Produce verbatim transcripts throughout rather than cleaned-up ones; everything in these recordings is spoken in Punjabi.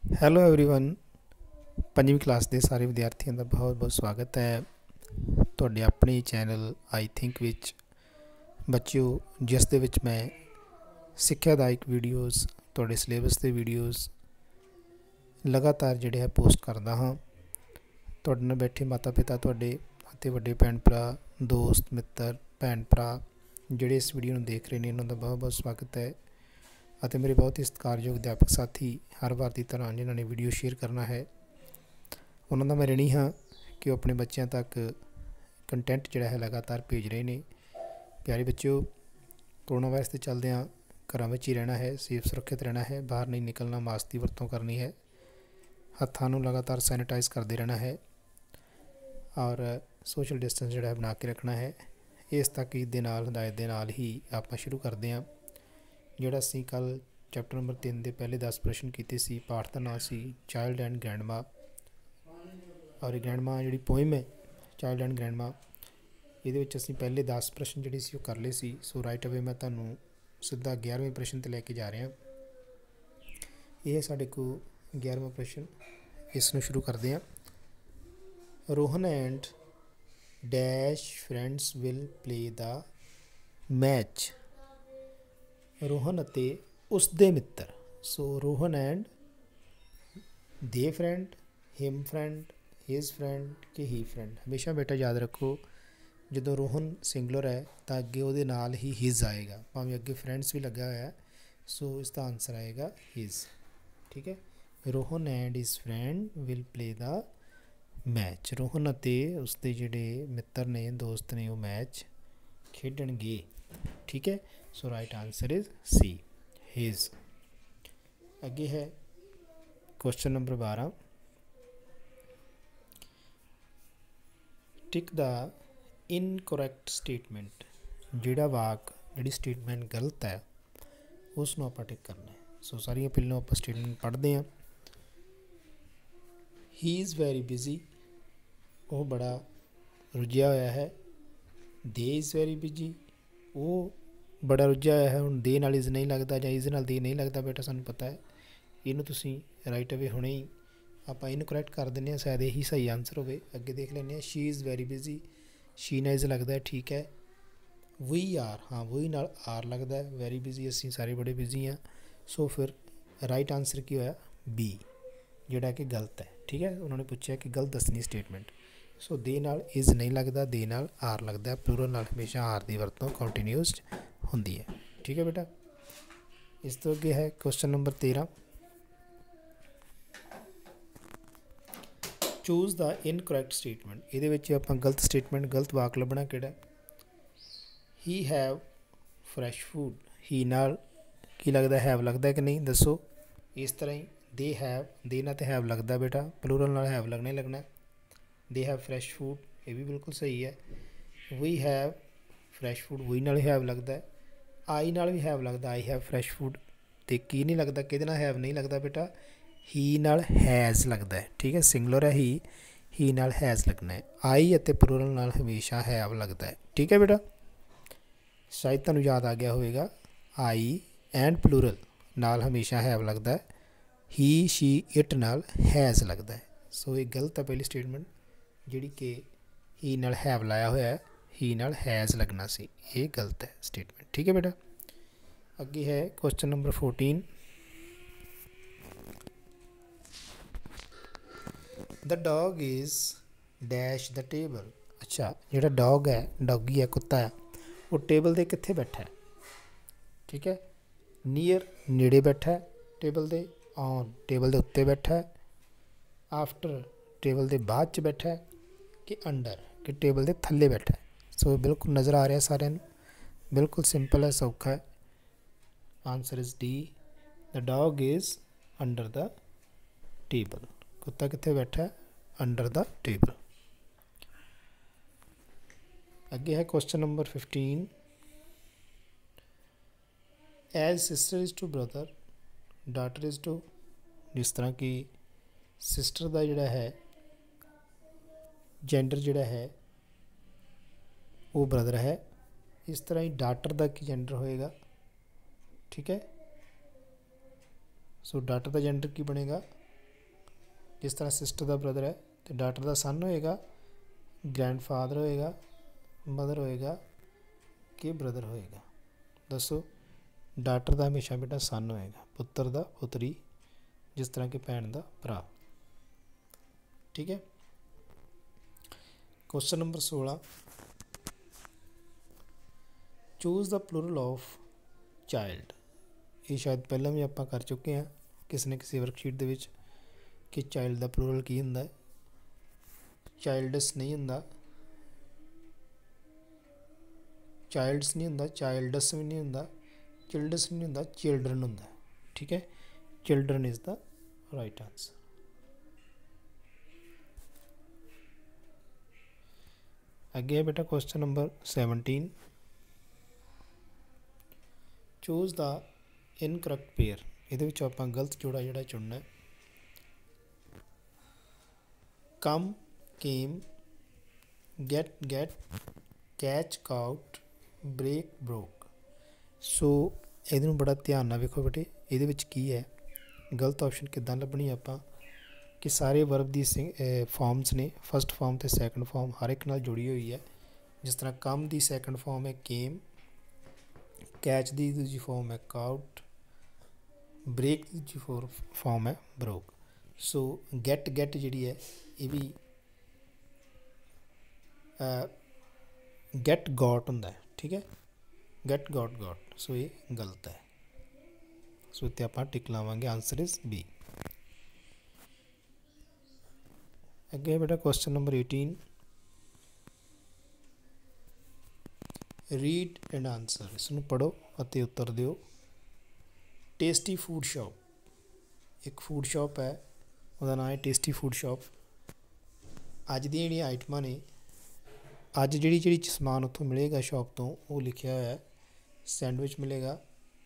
ਹੈਲੋ एवरीवन ਪੰਜਵੀਂ ਕਲਾਸ ਦੇ ਸਾਰੇ ਵਿਦਿਆਰਥੀਆਂ ਦਾ ਬਹੁਤ ਬਹੁਤ ਸਵਾਗਤ ਹੈ ਤੁਹਾਡੇ ਆਪਣੇ ਚੈਨਲ ਆਈ ਥਿੰਕ ਵਿੱਚ। ਬੱਚਿਓ, ਜਿਸ ਦੇ ਵਿੱਚ ਮੈਂ ਸਿੱਖਿਆਦਾਇਕ ਵੀਡੀਓਜ਼, ਤੁਹਾਡੇ ਸਿਲੇਬਸ ਦੇ ਵੀਡੀਓਜ਼ ਲਗਾਤਾਰ ਜਿਹੜੇ ਹੈ ਪੋਸਟ ਕਰਦਾ ਹਾਂ। ਤੁਹਾਡੇ ਨਾਲ ਬੈਠੇ ਮਾਤਾ ਪਿਤਾ, ਤੁਹਾਡੇ ਅਤੇ ਵੱਡੇ ਭੈਣ ਭਰਾ, ਦੋਸਤ ਮਿੱਤਰ, ਭੈਣ ਭਰਾ ਜਿਹੜੇ ਇਸ ਵੀਡੀਓ ਨੂੰ ਦੇਖ ਰਹੇ ਨੇ, ਉਹਨਾਂ ਦਾ ਬਹੁਤ ਬਹੁਤ ਸਵਾਗਤ ਹੈ। ਅਤੇ ਮੇਰੇ ਬਹੁਤ ਹੀ ਸਤਿਕਾਰਯੋਗ ਅਧਿਆਪਕ ਸਾਥੀ ਹਰ ਵਾਰ ਦੀ ਤਰ੍ਹਾਂ ਜਿਨ੍ਹਾਂ ਨੇ ਵੀਡੀਓ ਸ਼ੇਅਰ ਕਰਨਾ ਹੈ, ਉਹਨਾਂ ਦਾ ਮੈਂ ਰਿਣੀ ਹਾਂ ਕਿ ਉਹ ਆਪਣੇ ਬੱਚਿਆਂ ਤੱਕ ਕੰਟੈਂਟ ਜਿਹੜਾ ਹੈ ਲਗਾਤਾਰ ਭੇਜ ਰਹੇ ਨੇ। ਪਿਆਰੇ ਬੱਚਿਓ, ਕਰੋਨਾ ਵਾਇਰਸ ਦੇ ਚੱਲਦਿਆਂ ਘਰਾਂ ਵਿੱਚ ਹੀ ਰਹਿਣਾ ਹੈ, ਸੇਫ ਸੁਰੱਖਿਅਤ ਰਹਿਣਾ ਹੈ, ਬਾਹਰ ਨਹੀਂ ਨਿਕਲਣਾ, ਮਾਸਕ ਦੀ ਵਰਤੋਂ ਕਰਨੀ ਹੈ, ਹੱਥਾਂ ਨੂੰ ਲਗਾਤਾਰ ਸੈਨੀਟਾਈਜ਼ ਕਰਦੇ ਰਹਿਣਾ ਹੈ ਔਰ ਸੋਸ਼ਲ ਡਿਸਟੈਂਸ ਜਿਹੜਾ ਹੈ ਬਣਾ ਕੇ ਰੱਖਣਾ ਹੈ। ਇਸ ਤਾਕੀਦ ਦੇ ਨਾਲ, ਹਦਾਇਤ ਦੇ ਨਾਲ ਹੀ ਆਪਾਂ ਸ਼ੁਰੂ ਕਰਦੇ ਹਾਂ। ਜਿਹੜਾ ਅਸੀਂ ਕੱਲ੍ਹ ਚੈਪਟਰ ਨੰਬਰ ਤਿੰਨ ਦੇ ਪਹਿਲੇ ਦਸ ਪ੍ਰਸ਼ਨ ਕੀਤੇ ਸੀ, ਪਾਠ ਦਾ ਨਾਂ ਸੀ ਚਾਈਲਡ ਐਂਡ ਗ੍ਰੈਂਡਮਾ। ਔਰ ਗ੍ਰੈਂਡਮਾ ਜਿਹੜੀ ਪੋਇਮ ਹੈ ਚਾਈਲਡ ਐਂਡ ਗ੍ਰੈਂਡਮਾ, ਇਹਦੇ ਵਿੱਚ ਅਸੀਂ ਪਹਿਲੇ ਦਸ ਪ੍ਰਸ਼ਨ ਜਿਹੜੇ ਸੀ ਉਹ ਕਰ ਲਏ ਸੀ। ਸੋ ਰਾਈਟ ਅਵੇ ਮੈਂ ਤੁਹਾਨੂੰ ਸਿੱਧਾ ਗਿਆਰ੍ਹਵੇਂ ਪ੍ਰਸ਼ਨ 'ਤੇ ਲੈ ਕੇ ਜਾ ਰਿਹਾ। ਇਹ ਸਾਡੇ ਕੋਲ ਗਿਆਰ੍ਹਵਾਂ ਪ੍ਰਸ਼ਨ। ਇਸ ਨੂੰ ਸ਼ੁਰੂ ਕਰਦੇ ਹਾਂ। Rohan and dash friends will play the match. Rohan ਅਤੇ ਉਸ ਦੇ ਮਿੱਤਰ। So Rohan and the friend, him friend, his friend ਕਿ ਹੀ ਫਰੈਂਡ। ਹਮੇਸ਼ਾ ਬੇਟਾ ਯਾਦ ਰੱਖੋ, ਜਦੋਂ ਰੋਹਨ ਸਿੰਗੂਲਰ ਹੈ ਤਾਂ ਅੱਗੇ ਉਹਦੇ ਨਾਲ ਹੀ ਹਿਜ਼ ਆਏਗਾ, ਭਾਵੇਂ ਅੱਗੇ ਫਰੈਂਡਸ ਵੀ ਲੱਗਾ ਹੋਇਆ। ਸੋ ਇਸ ਦਾ ਆਨਸਰ ਆਏਗਾ ਹਿਜ਼। ਠੀਕ ਹੈ। Rohan and his friend will play the match. Rohan ਅਤੇ ਉਸਦੇ ਜਿਹੜੇ ਮਿੱਤਰ ਨੇ, ਦੋਸਤ ਨੇ, ਉਹ ਮੈਚ ਖੇਡਣਗੇ। ਠੀਕ ਹੈ। So right answer is C, his. ਅੱਗੇ ਹੈ ਕੁਐਸਚਨ ਨੰਬਰ ਬਾਰਾਂ। Tick the incorrect statement. ਜਿਹੜਾ ਵਾਕ, ਜਿਹੜੀ ਸਟੇਟਮੈਂਟ ਗਲਤ ਹੈ, ਉਸ ਨੂੰ ਆਪਾਂ ਟਿਕ ਕਰਨਾ ਹੈ। ਸੋ ਸਾਰੀਆਂ ਪਹਿਲਾਂ ਆਪਾਂ ਸਟੇਟਮੈਂਟ ਪੜ੍ਹਦੇ ਹਾਂ। He is very busy. ਉਹ ਬੜਾ ਰੁੱਝਿਆ ਹੋਇਆ ਹੈ। ਦੇ ਇਜ਼ ਵੈਰੀ ਬਿਜ਼ੀ। ਉਹ ਬੜਾ ਰੁੱਝਿਆ ਹੋਇਆ ਹੈ। ਹੁਣ ਦੇ ਨਾਲ ਇਜ਼ ਨਹੀਂ ਲੱਗਦਾ ਜਾਂ ਇਜ਼ ਨਾਲ ਦੇ ਨਹੀਂ ਲੱਗਦਾ ਬੇਟਾ, ਸਾਨੂੰ ਪਤਾ ਹੈ। ਇਹਨੂੰ ਤੁਸੀਂ ਰਾਈਟ ਅਵੇ ਹੁਣੇ ਹੀ ਆਪਾਂ ਇਨਕਰੈਕਟ ਕਰ ਦਿੰਦੇ ਹਾਂ, ਸ਼ਾਇਦ ਇਹੀ ਸਹੀ ਆਨਸਰ ਹੋਵੇ। ਅੱਗੇ ਦੇਖ ਲੈਂਦੇ ਹਾਂ। She is very busy. She ਨਾਲ ਇਜ਼ ਲੱਗਦਾ, ਠੀਕ ਹੈ। ਵੀ ਆਰ, ਹਾਂ ਵੀ ਨਾਲ ਆਰ ਲੱਗਦਾ। ਵੈਰੀ ਬਿਜ਼ੀ, ਅਸੀਂ ਸਾਰੇ ਬੜੇ ਬਿਜ਼ੀ ਹਾਂ। ਸੋ ਫਿਰ ਰਾਈਟ ਆਨਸਰ ਕੀ ਹੋਇਆ? ਬੀ, ਜਿਹੜਾ ਕਿ ਗਲਤ ਹੈ। ਠੀਕ ਹੈ। ਉਹਨਾਂ ਨੇ ਪੁੱਛਿਆ ਕਿ ਗਲਤ ਦੱਸਣੀ ਸਟੇਟਮੈਂਟ। ਸੋ ਦੇ ਨਾਲ ਇਜ਼ ਨਹੀਂ ਲੱਗਦਾ, ਦੇ ਨਾਲ ਆਰ ਲੱਗਦਾ। ਪਲੂਰਲ ਨਾਲ ਹਮੇਸ਼ਾ ਆਰ ਦੀ ਵਰਤੋਂ ਕੰਟੀਨਿਊਸ ਹੁੰਦੀ ਹੈ। ਠੀਕ ਹੈ ਬੇਟਾ। ਇਸ ਤੋਂ ਅੱਗੇ ਹੈ ਕੁਐਸਚਨ ਨੰਬਰ ਤੇਰਾਂ। Choose the incorrect statement. ਇਹਦੇ ਵਿੱਚ ਆਪਾਂ ਗਲਤ ਸਟੇਟਮੈਂਟ, ਗਲਤ ਵਾਕ ਲੱਭਣਾ ਕਿਹੜਾ। He have fresh food. He ਨਾਲ ਕੀ ਲੱਗਦਾ? ਹੈਵ ਲੱਗਦਾ ਕਿ ਨਹੀਂ, ਦੱਸੋ। ਇਸ ਤਰ੍ਹਾਂ ਹੀ ਦੇ ਹੈਵ, ਦੇ ਨਾਲ ਤਾਂ ਹੈਵ ਲੱਗਦਾ ਬੇਟਾ, ਪਲੂਰਲ ਨਾਲ ਹੈਵ ਲੱਗਣਾ ਹੀ ਲੱਗਣਾ। ਦੇ ਹੈਵ ਫਰੈਸ਼ ਫੂਡ, ਇਹ ਵੀ ਬਿਲਕੁਲ ਸਹੀ ਹੈ। We have fresh food, we ਨਾਲ ਹੈਵ ਲੱਗਦਾ। ਆਈ ਨਾਲ ਵੀ ਹੈਵ ਲੱਗਦਾ, ਆਈ ਹੈਵ ਫਰੈਸ਼ ਫੂਡ। ਅਤੇ ਕੀ ਨਹੀਂ ਲੱਗਦਾ, ਕਿਹਦੇ ਨਾਲ ਹੈਵ ਨਹੀਂ ਲੱਗਦਾ ਬੇਟਾ? ਹੀ ਨਾਲ ਹੈਜ਼ ਲੱਗਦਾ ਹੈ। ਠੀਕ ਹੈ। ਸਿੰਗੂਲਰ ਹੈ ਹੀ, ਹੀ ਨਾਲ ਹੈਜ਼ ਲੱਗਣਾ ਹੈ। ਆਈ ਅਤੇ ਪਲੂਰਲ ਨਾਲ ਹਮੇਸ਼ਾ ਹੈਵ ਲੱਗਦਾ ਹੈ। ਠੀਕ ਹੈ ਬੇਟਾ। ਸ਼ਾਇਦ ਤੁਹਾਨੂੰ ਯਾਦ ਆ ਗਿਆ ਹੋਵੇਗਾ, ਆਈ ਐਂਡ ਪਲੂਰਲ ਨਾਲ ਹਮੇਸ਼ਾ ਹੈਵ ਲੱਗਦਾ। ਹੀ, ਸ਼ੀ, ਇਟ ਨਾਲ ਹੈਜ਼ ਲੱਗਦਾ ਹੈ। ਸੋ ਇਹ ਗਲਤ ਹੈ ਪਹਿਲੀ ਸਟੇਟਮੈਂਟ, ਜਿਹੜੀ ਕਿ ਹੀ ਨਾਲ ਹੈਵ ਲਾਇਆ ਹੋਇਆ ਹੈ, ਹੀ ਨਾਲ ਹੈਜ਼ ਲੱਗਣਾ ਸੀ। ਇਹ ਗਲਤ ਹੈ ਸਟੇਟਮੈਂਟ। ਠੀਕ ਹੈ ਬੇਟਾ। ਅੱਗੇ ਹੈ question number fourteen. The dog is dash the table. ਅੱਛਾ, ਜਿਹੜਾ ਡੋਗ ਹੈ, ਡੋਗੀ ਹੈ, ਕੁੱਤਾ ਹੈ, ਉਹ ਟੇਬਲ ਦੇ ਕਿੱਥੇ ਬੈਠਾ ਹੈ? ਠੀਕ ਹੈ। ਨੀਅਰ, ਨੇੜੇ ਬੈਠਾ ਹੈ ਟੇਬਲ ਦੇ। ਔਨ, ਟੇਬਲ ਦੇ ਉੱਤੇ ਬੈਠਾ ਹੈ। ਆਫਟਰ, ਟੇਬਲ ਦੇ ਬਾਅਦ 'ਚ ਬੈਠਾ ਹੈ। ਕਿ ਅੰਡਰ, ਕਿ ਟੇਬਲ ਦੇ ਥੱਲੇ ਬੈਠਾ ਹੈ। ਸੋ ਬਿਲਕੁਲ ਨਜ਼ਰ ਆ ਰਿਹਾ ਸਾਰਿਆਂ ਨੂੰ, ਬਿਲਕੁਲ ਸਿੰਪਲ ਹੈ, ਸੌਖਾ ਹੈ। Answer is D, the dog is under the table. ਕੁੱਤਾ ਕਿੱਥੇ ਬੈਠਾ ਹੈ? Under the table. ਅੱਗੇ ਹੈ question number fifteen. As sister is to brother, daughter is to. ਜਿਸ ਤਰ੍ਹਾਂ ਕਿ ਸਿਸਟਰ ਦਾ ਜਿਹੜਾ ਹੈ ਜੈਂਡਰ ਜਿਹੜਾ ਹੈ ਉਹ ਬ੍ਰਦਰ ਹੈ, ਇਸ ਤਰ੍ਹਾਂ ਹੀ ਡਾਟਰ ਦਾ ਕੀ ਜੈਂਡਰ ਹੋਏਗਾ? ਠੀਕ ਹੈ। ਸੋ ਡਾਟਰ ਦਾ ਜੈਂਡਰ ਕੀ ਬਣੇਗਾ? जिस तरह सिस्टर का ब्रदर है तो डॉटर का सन होएगा, ग्रैंडफादर होएगा, मदर होएगा कि ब्रदर होएगा। दसो, डॉटर का हमेशा बेटा सन होएगा, पुत्र का पुत्री, जिस तरह कि भैन का भरा। ठीक है। क्वेश्चन नंबर सोलह, choose the plural of child. ये शायद पहले भी आप कर चुके हैं किसी ने किसी वर्कशीट दे विच कि चाइल्ड का प्लूरल की हुंदा है। चाइल्डस नहीं हुंदा, चाइल्ड्स नहीं हुंदा, चाइल्डस भी नहीं हुंदा, चिल्ड्रस नहीं हुंदा, चिल्ड्रन हुंदा। ठीक है, children is the right answer. अगे है बेटा question number seventeen, choose the incorrect pair. ये आप गलत जोड़ा जोड़ा चुनना है। Come, came, get get, catch caught, break broke. So ये बड़ा ध्यान ना वेखो बेटे, ये की है गलत ऑप्शन किदां लभनी आपां कि सारे वर्ब दी फॉर्म्स ने, फस्ट फॉर्म तो सैकेंड फॉर्म हर एक नाल जुड़ी हुई है। जिस तरह कम दी सैकेंड फॉर्म है केम, कैच दी दूजी फॉर्म है काउट, ब्रेक दी दूजी फॉर्म है ब्रोक। सो गैट गैट जिहड़ी है ये भी गैट गॉट हुंदा है। ठीक है, गैट गॉट गॉट। सो ये गलत है। सो इत्ते आपां टिक लावांगे, आंसर इज बी। अगे बेटा question number eighteen, read and answer. इसनूं पढ़ो और उत्तर दिओ। टेस्टी फूड शॉप, एक फूड शॉप है, उसका नाम है टेस्टी फूड शॉप। अज दी जिहड़ियां आइटमां ने, अज जिहड़ी जिहड़ी समान उत्थों मिलेगा शॉप तो वो लिखिया होया है। सैंडविच मिलेगा,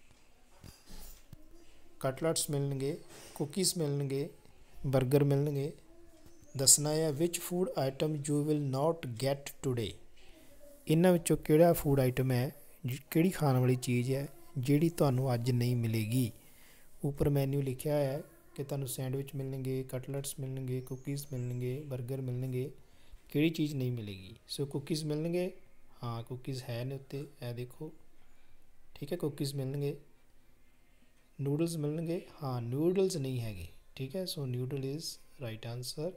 कटलट्स मिलणगे, कुकीज़ मिलणगे, बर्गर मिलणगे। दसना है which food item you will not get today. इन्हां विचों किहड़ा फूड आइटम है, किहड़ी खाण वाली चीज़ है जिहड़ी तुहानूं अज नहीं मिलेगी। ऊपर मैन्यू लिखिया है कि तुहानूं सैंडविच मिलणगे, कटलट्स मिलणगे, कुकीज़ मिलणगे, बर्गर मिलणगे, किहड़ी चीज़ नहीं मिलेगी। सो कुकीज़ मिलणगे, हाँ कुकीज़ है ने उत्ते, ए देखो। ठीक है, कुकीज़ मिलणगे। नूडल्स मिलणगे, हाँ नूडल्स नहीं हैगे। ठीक है, so noodle is right answer.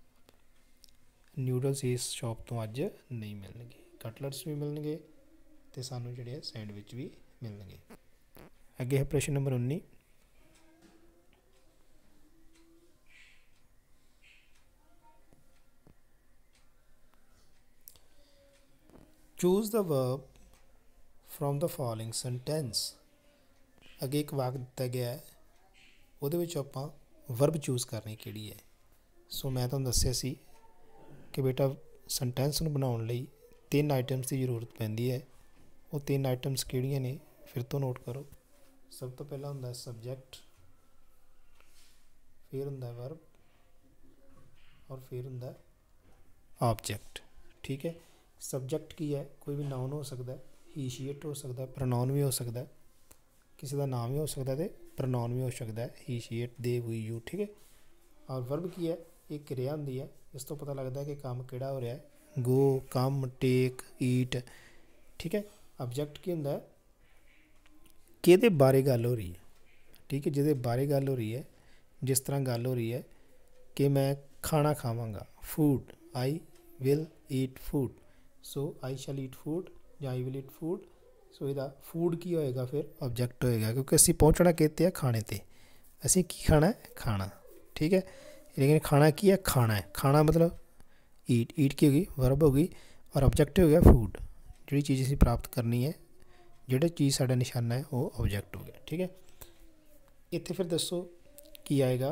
Noodles इस शॉप तो अज नहीं मिलणगे। कटलट्स भी मिलणगे ते सानूं जिहड़े सैंडविच भी मिलणगे। अगे है प्रश्न नंबर उन्नी, choose the verb from the following sentence. अगे एक वाक दिता गया है, उहदे विच आपां वर्ब चूज करनी किहड़ी है। सो मैं तुहानूं दस्सिया सी कि बेटा सेंटेंस नूं बनाउण लई तीन आइटम्स की जरूरत पैंदी है। वो तीन आइटम्स किहड़ियां ने फिर तो नोट करो। सब तो पहला हुंदा सब्जैक्ट, फिर हुंदा वर्ब और फिर हुंदा ऑब्जैक्ट। ठीक है, सब्जैक्ट की है, कोई भी नाउन हो सकता है, ही शी इट हो सकता है, प्रनाउन भी हो सकता है, किसी का नाम भी हो सकता है, प्रनाउन भी हो सकता है, he she it they we you. ठीक है, और वर्ब की है, एक क्रिया होंदी है, इस तो पता लगता है कि काम किहड़ा हो रहा है, गो, कम, टेक, ईट। ठीक है, ऑब्जैक्ट की होंदा है किहदे बारे गल हो रही है। ठीक है, जिहदे बारे गल हो रही है, जिस तरह गल हो रही है कि मैं खाना खावांगा, food, I will eat food. So I shall eat food या आई विल ईट फूड। सो इहदा फूड की होएगा, फिर ऑब्जैक्ट होएगा, क्योंकि असीं पहुँचना किते है, खाने ते। असीं की खाना है, खाना। ठीक है, लेकिन खाना की है, खाना है। खाना मतलब ईट, ईट की होगी, वर्ब होगी, और ऑब्जैक्ट हो गया फूड। जिहड़ी चीज़ असीं प्राप्त करनी है, जिहड़ी चीज़ साडा निशाना है, वो ऑब्जैक्ट हो गया। ठीक है, इत्थे फिर दसो की आएगा।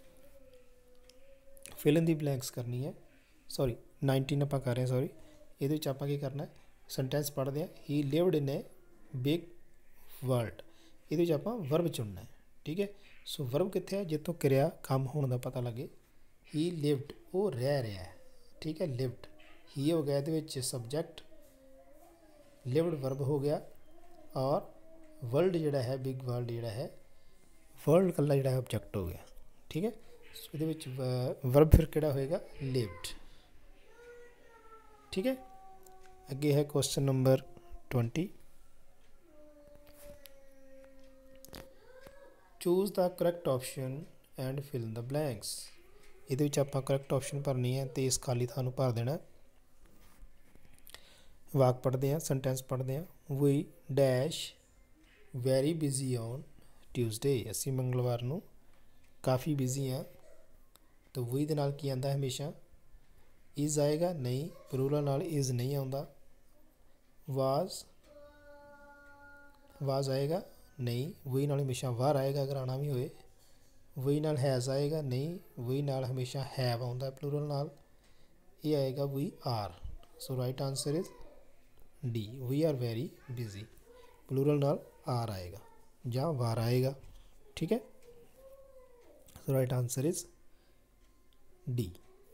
फिल इन दी ब्लैंक्स करनी है। सॉरी नाइनटीन आपां कर रहे हैं, सॉरी। ये आपां की करना है, सेंटेंस पढ़ते हैं। He lived in a big world. ये आपां वर्ब चुनना है। ठीक है, सो वर्ब कित्थे है, जितों क्रिया काम होने का पता लगे। ही लिवड, वो रह रहा है। ठीक है, लिवड ही हो गया, ये सबजैक्ट, लिवड वर्ब हो गया, और वर्ल्ड जोड़ा है, बिग वर्ल्ड जोड़ा है, वर्ल्ड कल्ला जोड़ा है ऑब्जैक्ट हो गया। ठीक है, ਸੋ ਇਹਦੇ ਵਿੱਚ ਵਰਬ ਫਿਰ ਕਿਹੜਾ ਹੋਏਗਾ? ਲਿਵਡ। ਠੀਕ ਹੈ। ਅੱਗੇ ਹੈ question number twenty. Choose the correct option and fill the blanks. ਇਹਦੇ ਵਿੱਚ ਆਪਾਂ ਕਰੈਕਟ ਆਪਸ਼ਨ ਭਰਨੀ ਹੈ ਤੇ ਇਸ ਖਾਲੀ ਥਾਂ ਨੂੰ ਭਰ ਦੇਣਾ। ਵਾਕ ਪੜ੍ਹਦੇ ਹਾਂ, ਸੈਂਟੈਂਸ ਪੜ੍ਹਦੇ ਹਾਂ। We dash very busy on Tuesday. ਅਸੀਂ ਮੰਗਲਵਾਰ ਨੂੰ ਕਾफ़ੀ ਬਿਜ਼ੀ ਹਾਂ। ਤਾਂ ਵੀ ਦੇ ਨਾਲ ਕੀ ਆਉਂਦਾ? ਹਮੇਸ਼ਾ ਇਜ਼ ਆਏਗਾ? ਨਹੀਂ, ਪਲੂਰਲ ਨਾਲ ਇਜ਼ ਨਹੀਂ ਆਉਂਦਾ। ਵਾਜ਼ ਵਾਜ਼ ਆਏਗਾ? ਨਹੀਂ, ਵੀ ਨਾਲ ਹਮੇਸ਼ਾ ਵਾਰ ਆਏਗਾ ਅਗਰ ਆਉਣਾ ਵੀ ਹੋਏ। ਵੀ ਨਾਲ ਹੈਜ਼ ਆਏਗਾ? ਨਹੀਂ, ਵੀ ਨਾਲ ਹਮੇਸ਼ਾ ਹੈਵ ਆਉਂਦਾ ਪਲੂਰਲ ਨਾਲ। ਇਹ ਆਏਗਾ we are. So right answer is D, we are very busy. Plural ਨਾਲ ਆਰ ਆਏਗਾ ਜਾਂ ਵਾਰ ਆਏਗਾ। ਠੀਕ ਹੈ। So right answer is D.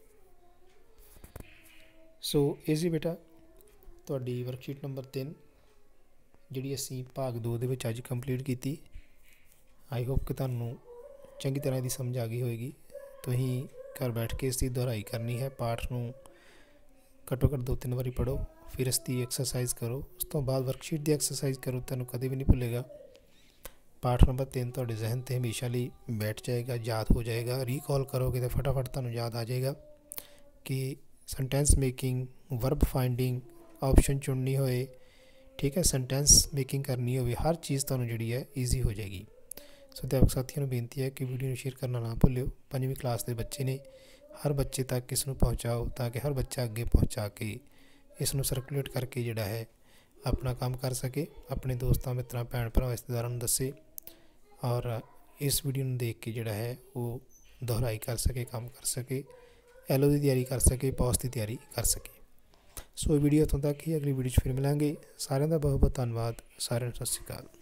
So ਇਹ ਸੀ ਬੇਟਾ ਤੁਹਾਡੀ ਵਰਕਸ਼ੀਟ ਨੰਬਰ ਤਿੰਨ, ਜਿਹੜੀ ਅਸੀਂ ਭਾਗ ਦੋ ਦੇ ਵਿੱਚ ਅੱਜ ਕੰਪਲੀਟ ਕੀਤੀ। ਆਈ ਹੋਪ ਕਿ ਤੁਹਾਨੂੰ ਚੰਗੀ ਤਰ੍ਹਾਂ ਇਹਦੀ ਸਮਝ ਆ ਗਈ ਹੋਏਗੀ। ਤੁਸੀਂ ਘਰ ਬੈਠ ਕੇ ਇਸ ਦੀ ਦੁਹਰਾਈ ਕਰਨੀ ਹੈ। ਪਾਠ ਨੂੰ ਘੱਟੋ ਘੱਟ ਦੋ ਤਿੰਨ ਵਾਰੀ ਪੜ੍ਹੋ, ਫਿਰ ਇਸ ਦੀ ਐਕਸਰਸਾਈਜ਼ ਕਰੋ। ਉਸ ਤੋਂ ਬਾਅਦ ਵਰਕਸ਼ੀਟ ਦੀ ਐਕਸਰਸਾਈਜ਼ ਕਰੋ, ਤੁਹਾਨੂੰ ਕਦੇ ਵੀ ਨਹੀਂ ਭੁੱਲੇਗਾ। ਪਾਠ ਨੰਬਰ ਤਿੰਨ ਤੁਹਾਡੇ ਜ਼ਹਿਨ 'ਤੇ ਹਮੇਸ਼ਾ ਲਈ ਬੈਠ ਜਾਏਗਾ, ਯਾਦ ਹੋ ਜਾਏਗਾ। ਰੀਕਾਲ ਕਰੋਗੇ ਤਾਂ ਫਟਾਫਟ ਤੁਹਾਨੂੰ ਯਾਦ ਆ ਜਾਏਗਾ ਕਿ sentence making, verb finding, option ਚੁਣਨੀ ਹੋਏ, ਠੀਕ ਹੈ, ਸੈਂਟੈਂਸ ਮੇਕਿੰਗ ਕਰਨੀ ਹੋਵੇ, ਹਰ ਚੀਜ਼ ਤੁਹਾਨੂੰ ਜਿਹੜੀ ਹੈ ਈਜ਼ੀ ਹੋ ਜਾਏਗੀ। ਸੋ ਅਧਿਆਪਕ ਸਾਥੀਆਂ ਨੂੰ ਬੇਨਤੀ ਹੈ ਕਿ ਵੀਡੀਓ ਨੂੰ ਸ਼ੇਅਰ ਕਰਨਾ ਨਾ ਭੁੱਲਿਓ। ਪੰਜਵੀਂ ਕਲਾਸ ਦੇ ਬੱਚੇ ਨੇ, ਹਰ ਬੱਚੇ ਤੱਕ ਇਸ ਨੂੰ ਪਹੁੰਚਾਓ ਤਾਂ ਕਿ ਹਰ ਬੱਚਾ ਅੱਗੇ ਪਹੁੰਚਾ ਕੇ ਇਸ ਨੂੰ ਸਰਕੂਲੇਟ ਕਰਕੇ ਜਿਹੜਾ ਹੈ ਆਪਣਾ ਕੰਮ ਕਰ ਸਕੇ, ਆਪਣੇ ਦੋਸਤਾਂ ਮਿੱਤਰਾਂ ਭੈਣ ਭਰਾ ਰਿਸ਼ਤੇਦਾਰਾਂ ਨੂੰ ਦੱਸੇ ਔਰ ਇਸ ਵੀਡੀਓ ਨੂੰ ਦੇਖ ਕੇ ਜਿਹੜਾ ਹੈ ਉਹ ਦੁਹਰਾਈ ਕਰ ਸਕੇ, ਕੰਮ ਕਰ ਸਕੇ, ਐਲਓ ਦੀ ਤਿਆਰੀ ਕਰ ਸਕੇ, ਪੌਸ ਦੀ ਤਿਆਰੀ ਕਰ ਸਕੇ। ਸੋ ਵੀਡੀਓ ਇੱਥੋਂ ਤੱਕ ਹੀ, ਅਗਲੀ ਵੀਡੀਓ 'ਚ ਫਿਰ ਮਿਲਾਂਗੇ। ਸਾਰਿਆਂ ਦਾ ਬਹੁਤ ਬਹੁਤ ਧੰਨਵਾਦ। ਸਾਰਿਆਂ ਨੂੰ ਸਤਿ ਸ਼੍ਰੀ ਅਕਾਲ।